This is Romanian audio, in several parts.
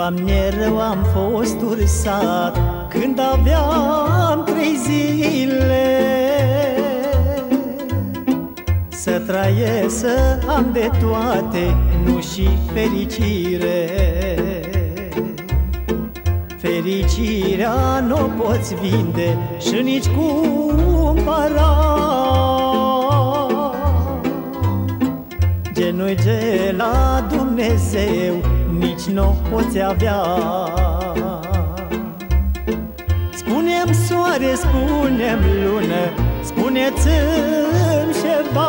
Doamne, rău am fost ursat când aveam 3 zile. Să trăiesc, să am de toate, nu și fericire. Fericirea n-o poți vinde și nici cumpăra. Genul de la Dumnezeu nici n-o poți avea. Spune-mi soare, spune-mi lună, spuneți-mi ceva.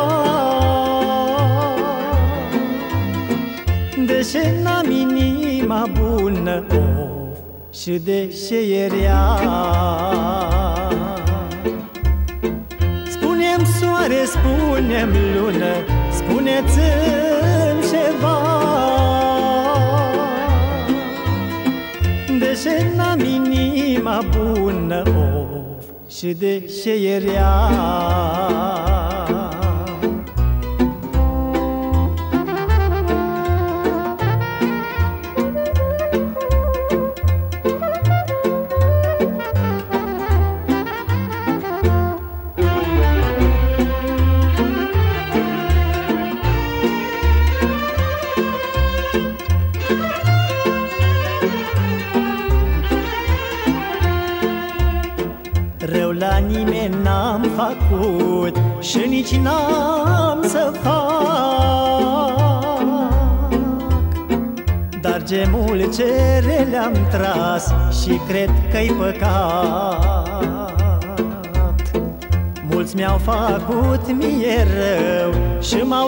De ce n-am inima bună, și de ce e rea? Spune-mi soare, spune-mi lună, spuneți-mi ceva. De ce n-am inima bună, și de ce e rea? Rău la nimeni n-am făcut și nici n-am să fac, dar gemul ce le-am tras și cred că-i păcat. Mulți mi-au făcut mie rău și m-au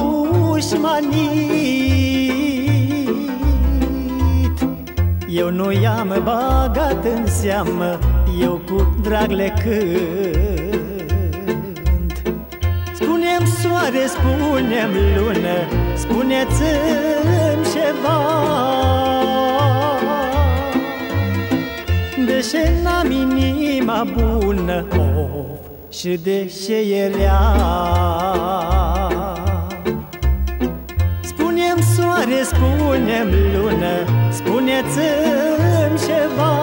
dușmanit. Eu nu i-am băgat în seamă, eu cu drag le cânt. Spune-mi soare, spune-mi lună, spuneți-mi ceva. De ce n-am inima bună, și de ce e rea? Spune-mi soare, spune-mi lună, spuneți-mi ceva.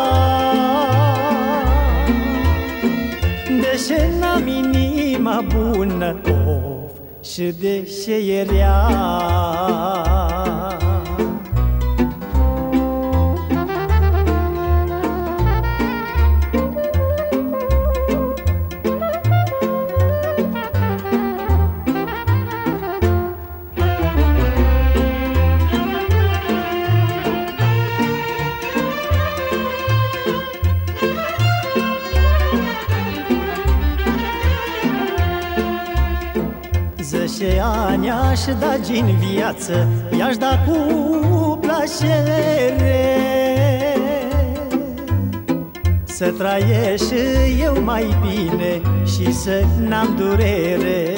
De ce n-am inima bună, și de ce e rea? Zece ani aș da din viață, i-aș da cu plăcere, să trăiesc și eu mai bine și să n-am durere.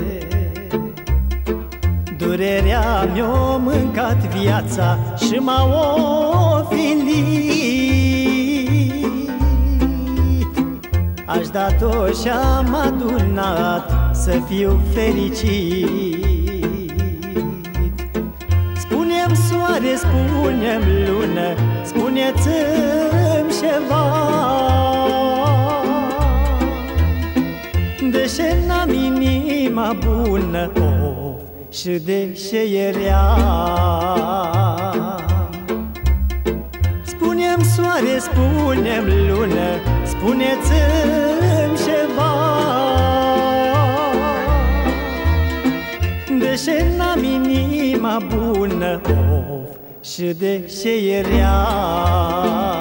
Durerea mi-a mâncat viața și m-a ofilit. Aș da tot și-am adunat să fiu fericit. Spune-mi soare, spune-mi lună, spuneți-mi ceva. De ce n-am inima bună, și de ce e rea? Spune-mi soare, spune-mi lună, spuneți-mi ceva. De ce n-am inima bună, și de ce e rea?